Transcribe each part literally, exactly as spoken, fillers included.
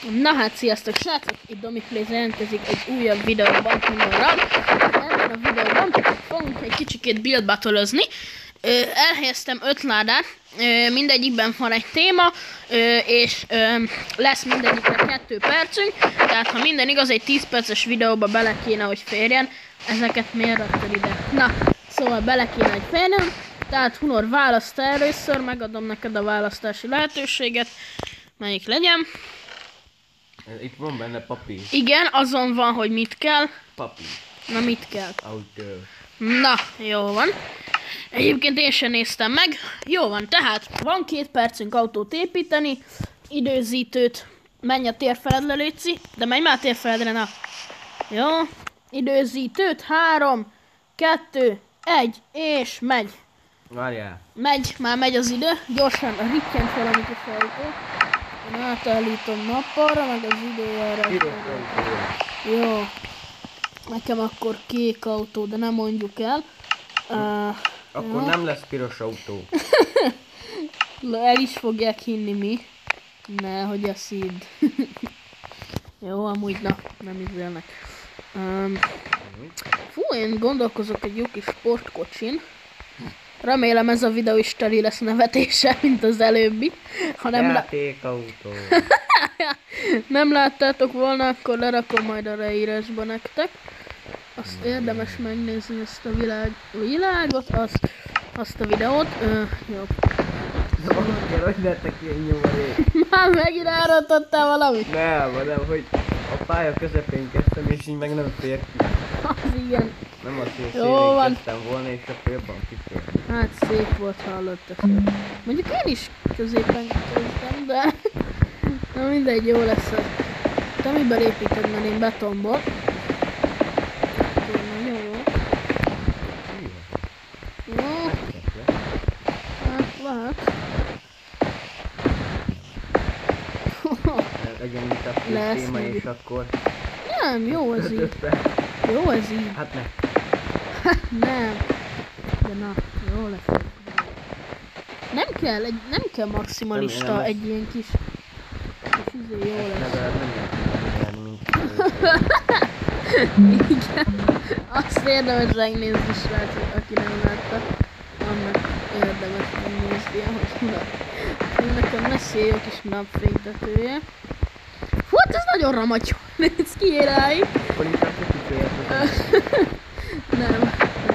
Na hát, sziasztok srácok! Itt Domipléz jelentkezik egy újabb videóban humorral. Ebben a videóban fogunk egy kicsikét build battle-özni. Elhelyeztem öt ládát, mindegyikben van egy téma, és lesz mindegyikre kettő percünk. Tehát ha minden igaz, egy tíz perces videóba bele kéne, hogy férjen. Ezeket miért raktad ide? Na, szóval bele kéne, hogy férjen. Tehát Hunor, választ először, megadom neked a választási lehetőséget. Melyik legyen? Itt van benne papír. Igen, azon van, hogy mit kell. Papír. Na, mit kell? Autó. Na, jó van. Egyébként én sem néztem meg. Jó van, tehát van két percünk autót építeni. Időzítőt. Menj a térfeledre, létszi. De menj már a térfeledre, na. Jó. Időzítőt. Három, kettő, egy, és megy. Várjál. Megy, már megy az idő. Gyorsan rittyent valamit a autó. Én átállítom nappalra, meg az időjára. Jó. Nekem akkor kék autó, de nem mondjuk el. Uh, akkor jó. Nem lesz piros autó. El is fogják hinni mi. Nehogy a szíd. Jó, amúgy na, nem izélnek. Um, fú, én gondolkozok egy jó kis sportkocsin. Remélem ez a videó is teli lesz nevetéssel, mint az előbbi. Ha nem játékautó. Nem láttátok volna, akkor lerakom majd a leírásba nektek. Azt mm. érdemes megnézni, ezt a világ, világot, azt, azt a videót. Ö, jó. De valahogy, hogy lettek ilyen nyomorék? Már megint elrontottál valamit? Nem, hanem, hogy a pálya közepén kezdtem, és így meg nem fér ki. Az igen. Nem azt, hogy szélén kezdtem volna, és akkor jobban kifér. Hát szép volt, hallottak. Mondjuk én is középen kezdtem, de... Na mindegy, jó lesz az. Te miben építed, mert én betonból. Nagyon jó. Jó. Hát lehet. Legyen itt a fő téma, és akkor... Nem, jó az így. Jó az így. Hát ne. Nem. De na, jó lesz. Nem kell, egy, nem kell maximalista nem, nem egy ilyen kis... És izé jó lesz. Nem mint igen. Azt érdemes megnézni, srácok, aki nem látta. Annak érdemes megnézni, ahogy na. Nekem lesz jó kis napfénytetője. Fú, hát ez nagyon ramatyó. Nézd ki, éráj. Akkor itt a nem.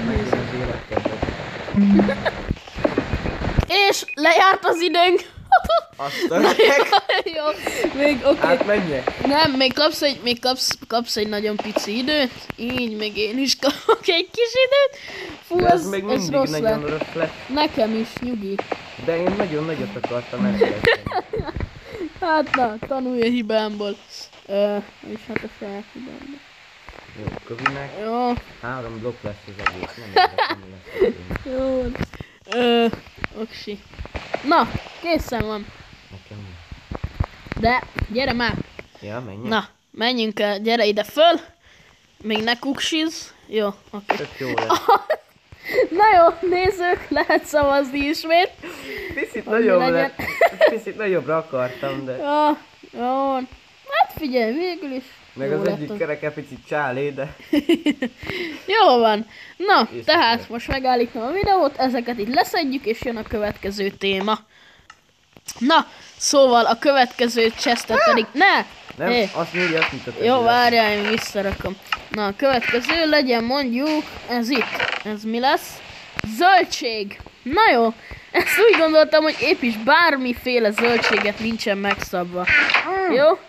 És lejárt az időnk. Azt a jó, még oké. Okay. Hát menjek. Nem, még kapsz egy, még kapsz, kapsz egy nagyon pici időt. Így, még én is kapok egy kis időt. Fú, ez, ez, még ez mindig rossz nagyon lett. rossz lett. Nekem is, nyugi. De én nagyon nagyot akartam elkezdeni. Hát na, tanulj a hibámból. Uh, és hát a saját hibámból. Jó, Kövinek. Jó. Három blokk lesz az egész, nem érdekel, mi lesz. Jó. Ö, oksi. Na, készen van. Nekem. De, gyere már. Ja, menjünk. Na, menjünk el, gyere ide föl. Még ne kuksiz. Jó, oké. Okay. Tök jó lesz. Na jó, nézzük, lehet szavazni ismét. Picit nagyobb lett. Picit nagyobbra akartam, de... Ja, jó. Hát figyelj, végül is. Meg az egyik kereke picit csálé, de... Jó van. Na, és tehát szépen. most megállítom a videót, ezeket így leszedjük, és jön a következő téma. Na, szóval a következő chestet pedig... Ne! Nem, hey. azt még azt mutatom. Jó, várjál, én visszarakom. Na, a következő legyen mondjuk... Ez itt. Ez mi lesz? Zöldség. Na jó. Ezt úgy gondoltam, hogy épp is bármiféle zöldséget nincsen megszabva. Jó?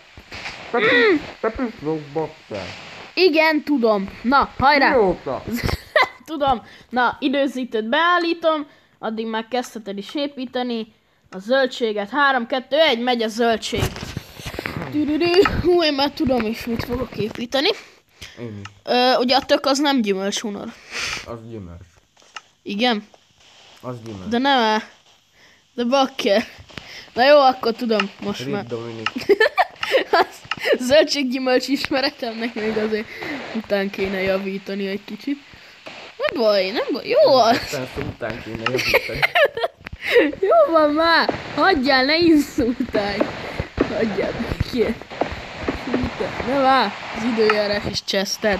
Igen, tudom. Na, hajrá! Tudom. Na, időzítőt beállítom. Addig már kezdheted is építeni a zöldséget. három, kettő, egy, megy a zöldség. Hú, én már tudom is, mit fogok építeni. Én Ö, ugye a tök az nem gyümölcs, Hunor. Az gyümölcs. Igen? Az gyümölcs. De nem el. De bakker. Na jó, akkor tudom. Most Rip már. Dominik. Zöldséggyümölcs ismeretemnek még azért után kéne javítani egy kicsit. Nem baj, nem baj. Jó az. Aztán után kéne javítani. Jó van már. Hagyjál, ne inszultálj. Hagyjál. Ki? Ne vár, az időjárás is cseszted.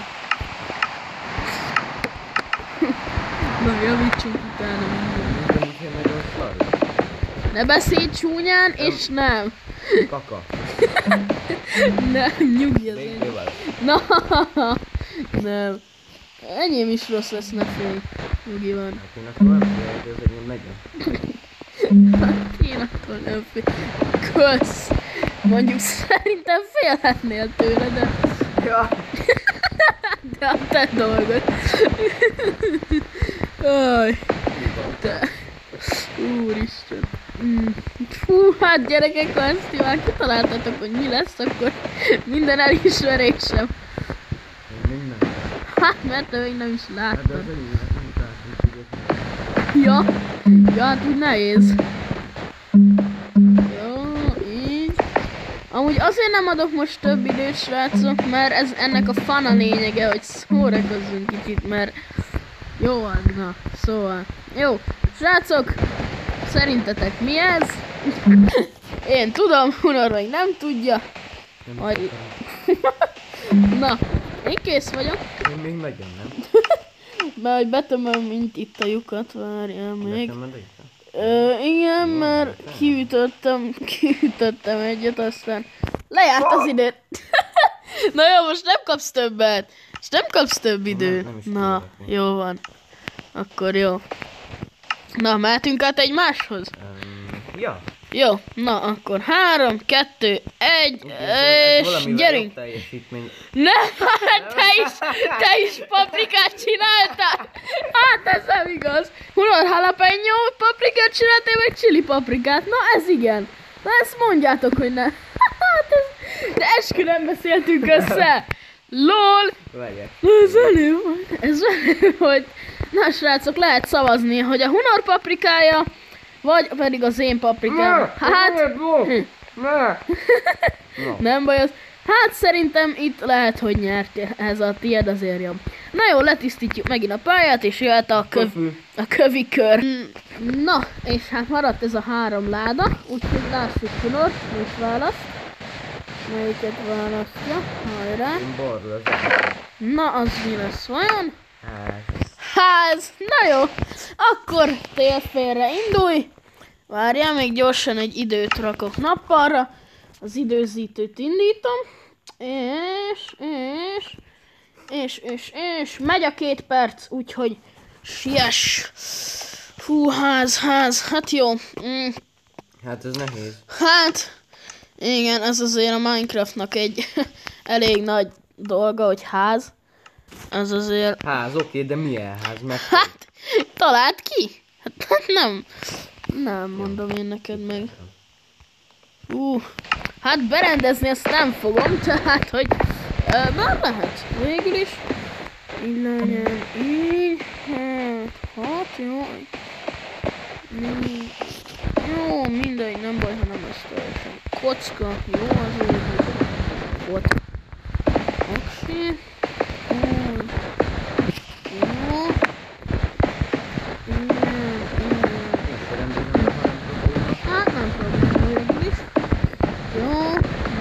Na, javítsunk utána mindent. Ne beszélj csúnyán, és nem. Kaka. Nem, nyugi az Még én. jóval. Na, nem. Enyém is rossz lesz, ne félj. Nyugi van. Hát én akkor nem félek, ez enyém legyen. Hát én attól nem fél. Kösz. Mondjuk szerintem félhetnél tőle, de... Ja. De a te dolgod. Aj. De... Úristen. Mm. Fú, hát gyerekek, ha ezt ti már kitaláltatok, hogy mi lesz, akkor minden elismerésem. Minden. Hát, mert te még nem is Hát de az láttad. enyém, hát nem találtam. Ja, ja, hát úgy nehéz. Jó, így. Amúgy azért nem adok most több időt, srácok, mert ez ennek a fun a lényege, hogy szórakozzunk kicsit, mert jó van, na, szóval. Jó, srácok, szerintetek mi ez? Én tudom, Hunor még nem tudja. Nem Majd... tudom. Na, én kész vagyok. Én még nagyon nem. Mert hogy betömöm mint itt a lyukat, várjál még. Nekem menni? Ö, igen, mert kiütöttem, kiütöttem egyet, aztán lejárt az időt. Na jó, most nem kapsz többet. És nem kapsz több időt. nem is Na, tudok. jó van. Akkor jó. Na, mehetünk át egymáshoz? Um, ja. Jó, na akkor három, kettő, egy, és valamivel gyerünk! jobb teljesítmény. Nem, hát te is, te is paprikát csináltál! Hát ez nem igaz. Hunor jalapeno paprikát csináltál, meg chili paprikát. Na ez igen. Na ezt mondjátok, hogy ne. Hát ez, de eskü nem beszéltünk össze. Lol. Várjál. Ez velő volt. Ez velő volt. Na srácok, lehet szavazni, hogy a Hunor paprikája, vagy pedig az én paprikám. Hát... Ne! No. Nem baj az. Hát szerintem itt lehet, hogy nyert ez a tiéd azért jobb. Na jó, letisztítjuk megint a pályát, és jöhet a, köv, a kövi kör. Na, és hát maradt ez a három láda, úgyhogy lássuk Hunor, mit választ. Melyiket választja? Hajrá. Én balról az. Na, az mi lesz vajon? Hát. Ház! Na jó, akkor térfélre indulj. Várjál, még gyorsan egy időt rakok nappalra. Az időzítőt indítom. És, és, és, és, és, megy a két perc, úgyhogy siess. Fú, ház, ház, hát jó. Mm. Hát ez nehéz. Hát, igen, ez azért a Minecraftnak egy elég nagy dolga, hogy ház. Ez azért... Ház, oké, de milyen ház? Meg... Hát, találd ki? Hát nem, nem mondom én neked meg. Uh, hát berendezni ezt nem fogom, tehát hogy uh, már lehet, végül is. Így legyen, így, hát, hát jó. Mm, jó, mindegy, nem baj, ha nem ezt töltöm. Kocka, jó, az úgy, hogy ott. Oké. Úgy. Jó. Igen, igen. Hát nem probléma végül is. Jó.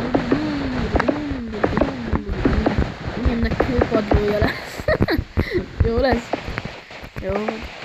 Ennek kőpadlója lesz. Jó lesz? Jó.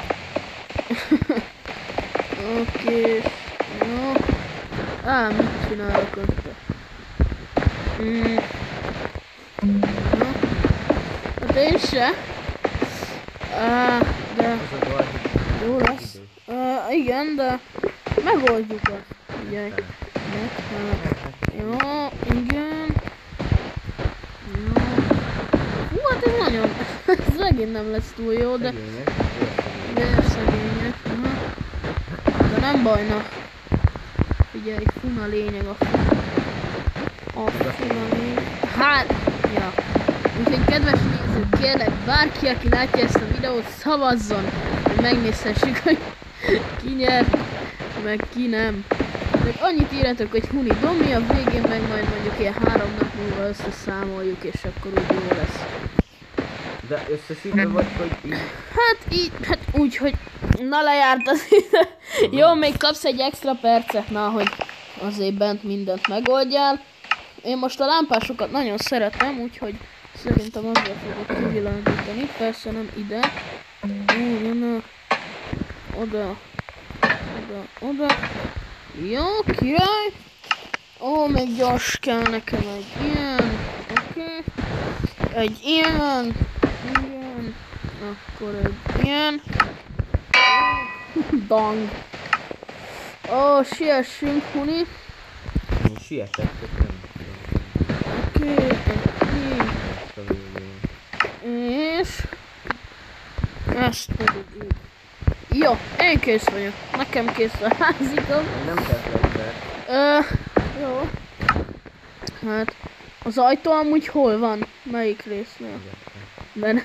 Oké. Jó. Á, mit csinálok össze? Mm. Jó. Hát én se. Á, de... Az a baj, hogy Jó lesz. Uh, igen, de megoldjuk azt. Figyelj. Meg, hát. Jó, igen. Jó. Hú, hát ez nagyon... ez megint nem lesz túl jó, de... szegények, De szegények. Aha. De nem baj, na. Figyelj, fun a lényeg a fun. A fun a lényeg. Hát, ja. Úgyhogy kedves nézők, kérlek, bárki, aki látja ezt a videót, szavazzon, hogy megnézhessük, hogy ki nyer, meg ki nem. Meg annyit írjatok, hogy Huni Domi, a végén meg majd mondjuk ilyen három nap múlva összeszámoljuk, és akkor úgy jó lesz. De összeszívve vagy, hogy így... Hát így, hát úgy, hogy na lejárt az ide. Jó, még kapsz egy extra percet, na, hogy azért bent mindent megoldjál. én most a lámpásokat nagyon szeretem, úgyhogy szerintem azzal fogok kivilágítani. Persze nem ide. Oda, oda, oda, oda. Jó, király. Ó, még gyors kell nekem egy ilyen. Oké. Okay. Egy ilyen. Igen. Akkor egy ilyen. Dang. Ó, siessünk, Huni. Én sietettek, nem Oké, okay. És... ezt pedig így. Jó, én kész vagyok. Nekem kész a házikom. Nem tettek be. Ö, jó. Hát, az ajtó amúgy hol van? Melyik résznél? De,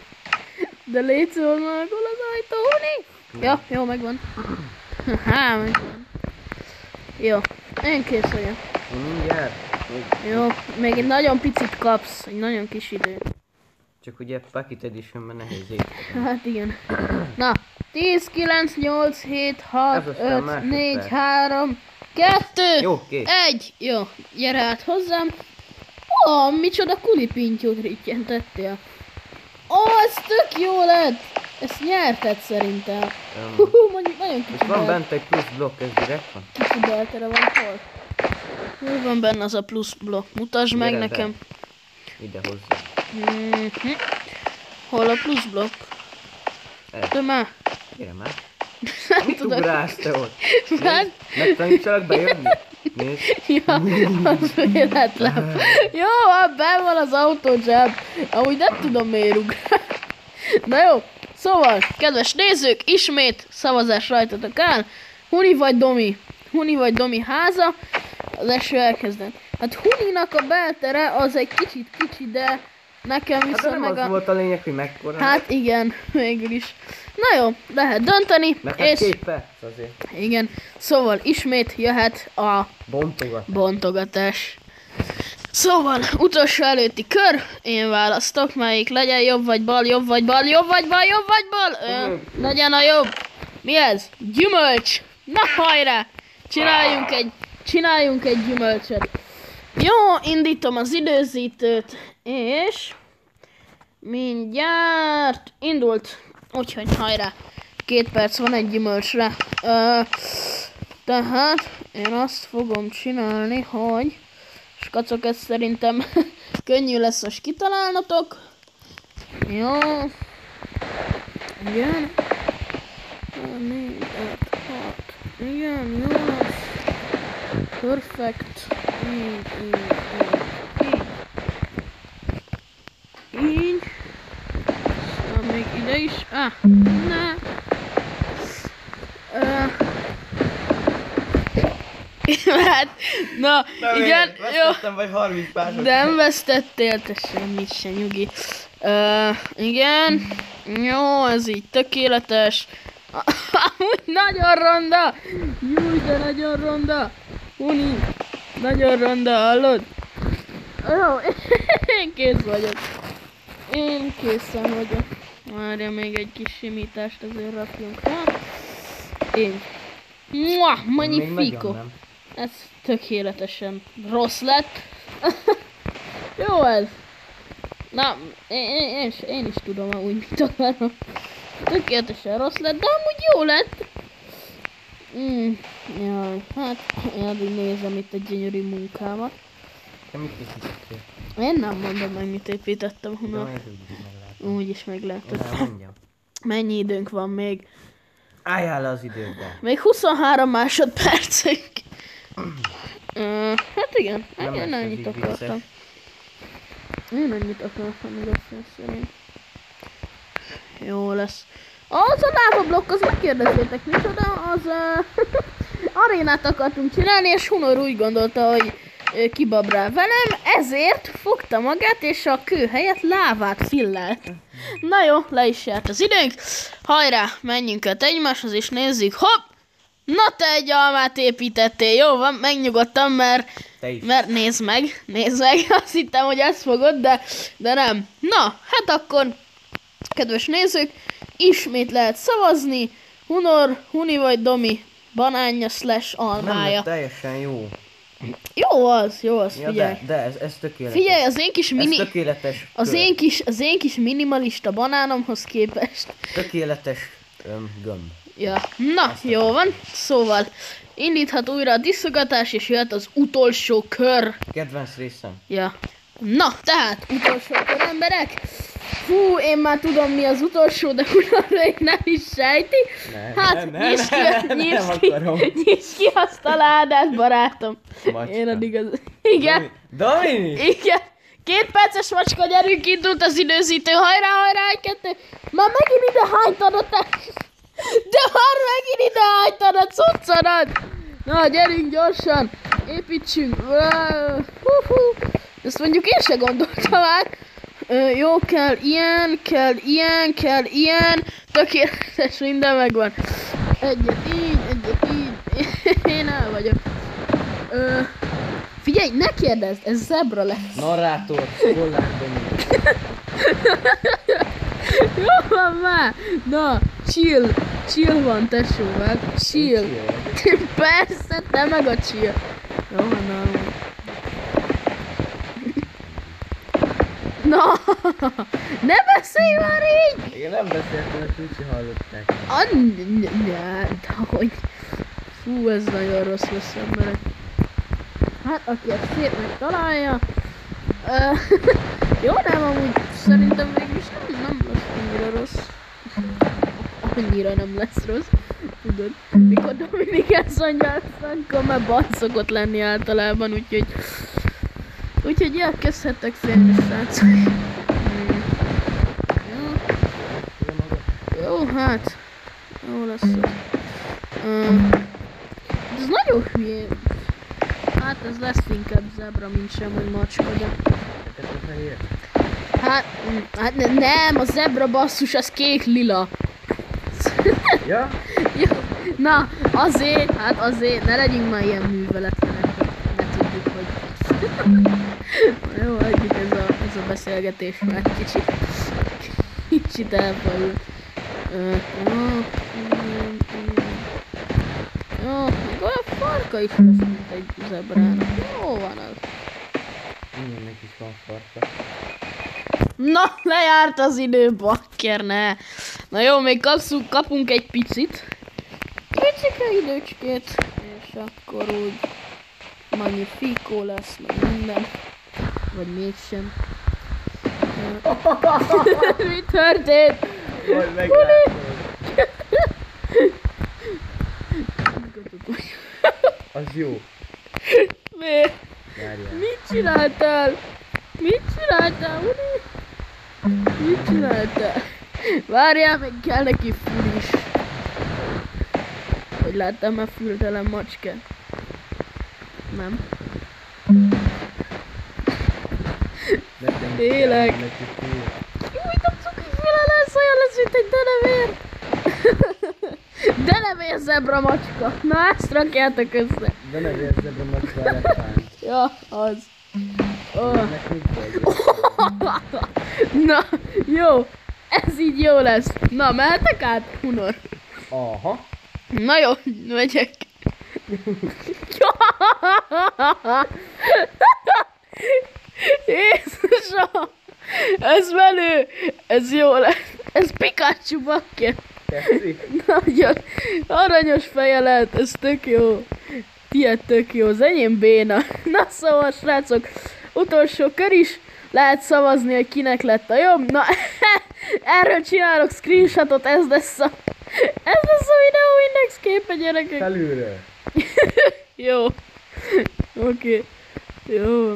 de légy szól meg, hol az ajtó, Huni? Ja, jó, megvan. Há, megvan. Jó, én kész vagyok. Mindjárt. Jó, még egy nagyon picit kapsz, egy nagyon kis időt. Csak ugye Pocket Editionben nehéz építeni. Hát igen. Na, tíz, kilenc, nyolc, hét, hat, öt, négy, három, kettő, Jó, kész. egy. Jó, gyere át hozzám. Ó, micsoda kulipintyót rittyentettél. Ó, ez tök jó lett. Ezt nyerted szerintem. Um, Hú, mondjuk nagyon kicsi van bel- bent egy plusz blokk, ez direkt van? kicsi beltere van, hol? Hol van benne az a plusz blokk? Mutasd meg Gyere be. nekem. Ide hozzá. Mhm. Hol a plusz blokk? Ez. De már. Gyere már. Nem Mit tudod. ugrálsz te ott? Mert... Megtanítsalak bejönni? Nézd. Ja, az véletlen. Jó, hát benn van az autózseb. Amúgy nem tudom miért ugrál. Na jó, szóval, kedves nézők, ismét szavazás rajtatok áll. Huni vagy Domi? Huni vagy Domi háza? Az első elkezdem. Hát Huninak a beltere az egy kicsit kicsi, de nekem Hát de viszont nem meg az a... volt a lényeg, hogy mekkora. Hát igen, végül is. Na jó, lehet dönteni, Mert hát és... két perc azért. Igen, szóval ismét jöhet a Bontogat. bontogatás. Szóval, utolsó előtti kör, én választok, melyik legyen jobb vagy bal, jobb vagy bal, jobb vagy bal, jobb vagy bal, Ö, legyen a jobb. Mi ez? Gyümölcs! Na hajrá! Csináljunk egy, csináljunk egy gyümölcsöt. Jó, indítom az időzítőt, és mindjárt indult. Úgyhogy hajrá! Két perc van egy gyümölcsre. Ö, tehát én azt fogom csinálni, hogy skacok, ez szerintem könnyű lesz most kitalálnatok. Jó. Igen. négy, öt, hat. Igen, jó lesz. Perfect. Így, így, így. Így. Így. Aztán még ide is. Ah, ne. Uh. Hát, na, Na, igen, miért? jó. Vesztettem vagy harminc másodperc. Nem vesztettél, te semmit se, nyugi. Uh, igen, jó, ez így tökéletes. Amúgy nagyon ronda. Júj, de nagyon ronda. Huni, nagyon ronda, hallod? Jó, én kész vagyok. Én készen vagyok. Várja, még egy kis simítást azért rakjunk rá. Én. Mua, magnifico. Ez tökéletesen rossz lett. Jó ez. Na, én, én, én, én is tudom amúgy mit akarom. Tökéletesen rossz lett, de amúgy jó lett. Mm, jaj, hát én addig nézem itt a gyönyörű munkámat. Te mit építettél? Én nem mondom meg mit építettem, De honnan. majd úgy is meglátom. Úgyis meglátod. Én elmondjam. Mennyi időnk van még? Álljál le az időben. Még huszonhárom másodpercünk. Uh, hát igen, Nem én lesz ez ennyit így akartam. vicces. Én ennyit akartam igazság szerint. Jó lesz. Az a lávablokk, az megkérdeztétek micsoda, az uh, arénát akartunk csinálni, és Hunor úgy gondolta, hogy uh, kibabrál velem, ezért fogta magát, és a kő helyett lávát fillelt. Na jó, le is járt az időnk. Hajrá, menjünk át egymáshoz, és nézzük, hopp! Na te egy almát építettél, jó van, megnyugodtam, mert, mert nézd meg, nézd meg, azt hittem, hogy ezt fogod, de, de nem. Na, hát akkor, kedves nézők, ismét lehet szavazni, Hunor, Huni vagy Domi, banánja slash Nem almája. lett teljesen jó. Jó az, jó az, Ja, figyelj. de, de ez, ez tökéletes. Figyelj, az én kis mini... Ez tökéletes. Az kör. én kis, az én kis minimalista banánomhoz képest. Tökéletes öm, gömb. Ja, na, jó van. Szóval, indíthat újra a diszogatás, és jöhet az utolsó kör. Kedvenc részem. Ja. Na, tehát, utolsó kör, emberek. Fú, én már tudom, mi az utolsó, de unarra nem is sejti. Nem, Hát, nem, nem, nyisd ki, nem, nem, nyisd nem ki, akarom. nyisd ki azt a ládát, barátom. Macska. Én addig az... Igen, Domi- Domini! igen. Két perces macska, gyerünk, indult az időzítő. Hajrá, hajrá, egy, kettő. Már megint ide hánytad a te... De már megint ide hánytad a cuccodat. Na, gyerünk gyorsan. Építsünk. Hú, hú. Ezt mondjuk én se gondoltam már. Ö, jó, kell ilyen, kell ilyen, kell ilyen. Tökéletes, minden megvan. Egyet így, egyet így. Én el vagyok. Ö, figyelj, ne kérdezd, ez zebra lesz. Narrátor, Kollár Domi. Jó van már. Na, chill. Chill van, tesóval. Chill. Persze, te meg a chill. Jó van, na. Na, ne beszélj már így! Én nem beszéltem, ezt úgy hallották. Hogy? Fú, ez nagyon rossz lesz, emberek. Hát, aki ezt szép megtalálja. Uh, jó, nem, amúgy szerintem mégis nem, nem lesz annyira rossz. Annyira nem lesz rossz. Tudod, mikor Dominik ezt mondja, akkor már baj szokott lenni általában, úgyhogy... Úgyhogy ja, kezdhettek félni, srácok. Hmm. Jó. Jó, hát. Jó lesz ez. Uh, ez nagyon hülye. Hát ez lesz inkább zebra, mint sem, hogy macska, de... Hát, hát ne, nem, a zebra basszus, az kék-lila. Ja? Jó, na, azért, hát azért, ne legyünk már ilyen műveletlenek, hogy ne tudjuk, hogy... Jó, hagyjuk ez a, ez a beszélgetés már kicsit, kicsit elfajul. Jó, akkor a farka is lesz, mint egy zebrának. Jó van az. Mindennek is van farka. Na, lejárt az idő, bakker, ne. Na jó, még kapszunk, kapunk egy picit. Picike időcskét. És akkor úgy magnifico lesz, meg minden. Vagy mégsem. Mi történt? Majd meglátod. Az jó. Mi? Várjál. Mit csináltál? Mit csináltál, Uni? Mit csináltál? Várjál, meg kell neki fül is. Hogy láttam már fültelen macskát? Nem. Tényleg. Új, a cukiféle lesz, olyan lesz, mint egy denevér. Denevér zebra macska. Na, ezt rakjátok össze. Denevér zebra macska elefánt. Ja, az. Oh. Ennek mit vagy? Na, jó. Ez így jó lesz. Na, mehetek át, Hunor? Aha. Na jó, megyek. Jézusom! Ez menő! Ez jó lesz! Ez Pikachu, bakker! Tetszik? Nagyon aranyos feje lehet, ez tök jó. Tiéd tök jó, az enyém béna. Na szóval, srácok, utolsó kör is. Lehet szavazni, hogy kinek lett a jobb. Na, erről csinálok screenshotot, ez lesz a... Ez lesz a videó index képe, gyerekek. Felülről. Jó. Oké. Okay. Jó.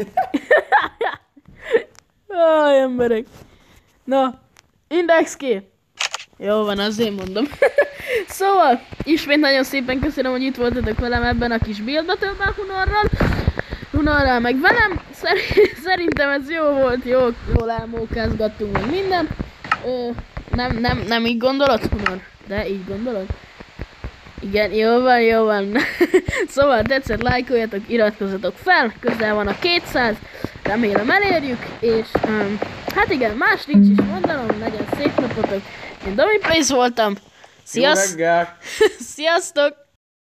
Aj, emberek. Na, index kép. Jó van, azért mondom. Szóval, ismét nagyon szépen köszönöm, hogy itt voltatok velem ebben a kis Build Battle-ben Hunorral. Hunorral meg velem. Szerintem ez jó volt, jó, jól elmókázgattunk meg minden. Ö, nem, nem, nem így gondolod, Hunor? De így gondolod? Igen, jó van, jó van. Szóval tetszett, lájkoljatok, iratkozzatok fel, közel van a kétszáz, remélem elérjük, és um, hát igen, más nincs is mondanom, legyen szép napotok. Én Domi Place voltam. Sziassz... Sziasztok!